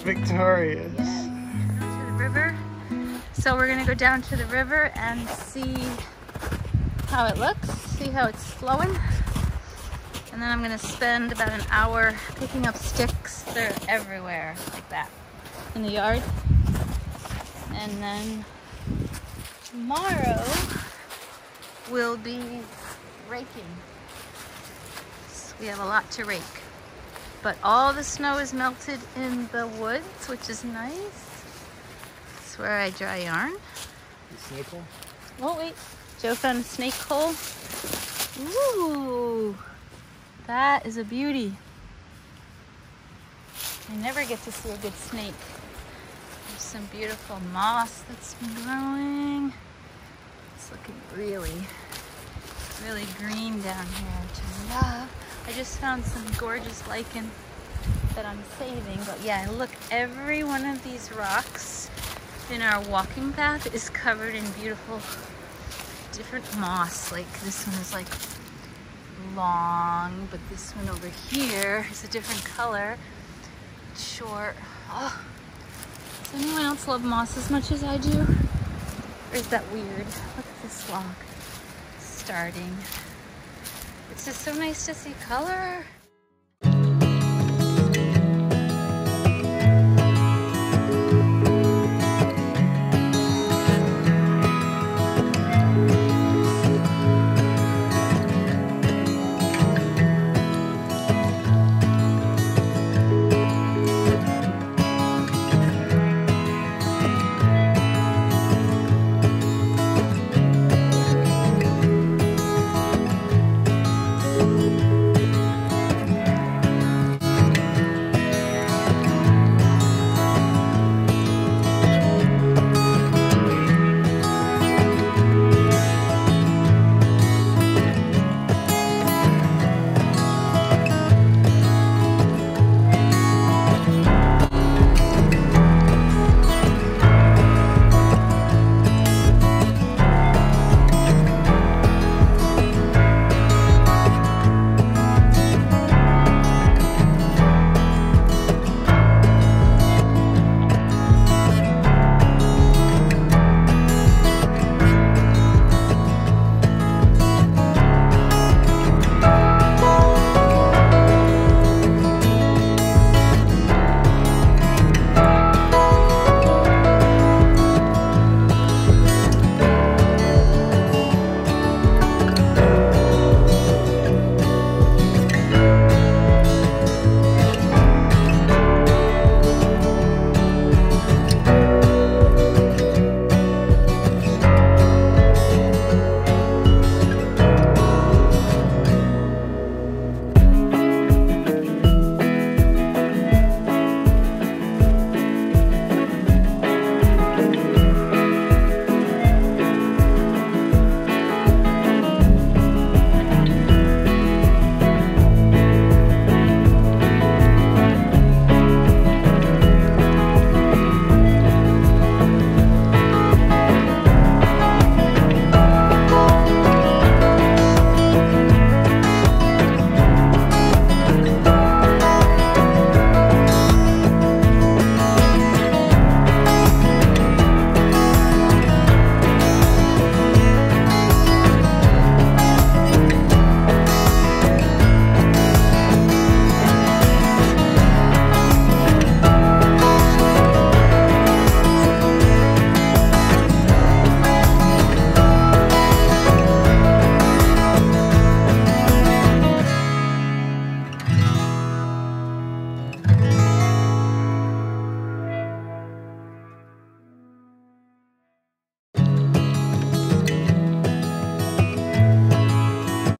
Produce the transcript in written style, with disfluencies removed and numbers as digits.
victorious. Yes. Down to the river. So we're gonna go down to the river and see how it looks, see how it's flowing. And then I'm gonna spend about an hour picking up sticks. They're everywhere, like that, in the yard. And then tomorrow we'll be raking. So we have a lot to rake. But all the snow is melted in the woods, which is nice. That's where I dry yarn. The snake hole? Oh wait, Joe found a snake hole. Ooh, that is a beauty. I never get to see a good snake. There's some beautiful moss that's been growing. It's looking really, really green down here, which I love. I just found some gorgeous lichen that I'm saving, but yeah, look, every one of these rocks in our walking path is covered in beautiful different moss. Like this one is like long, but this one over here is a different color. It's short. Oh, does anyone else love moss as much as I do? Or is that weird? Look at this log starting. It's just so nice to see color.